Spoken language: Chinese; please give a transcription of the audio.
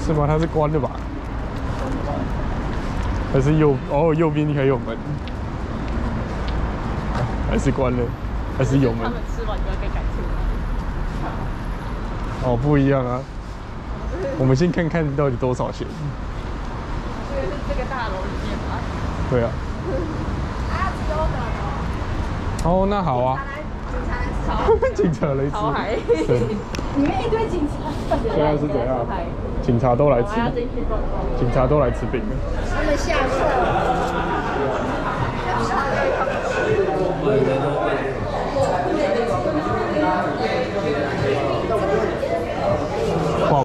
是吗？它是关的吧？还是右边还有门？还是关了？还是有门？ 他们吃完就要被赶出来。 哦，不一样啊。我们先看看到底多少钱。 这个是这个大楼里面吗？ 对啊。哦，那好啊。警察来吃。 超嗨！ 里面一堆警察。 现在是怎样？警察都来吃。警察都来吃饼了。 他们下课。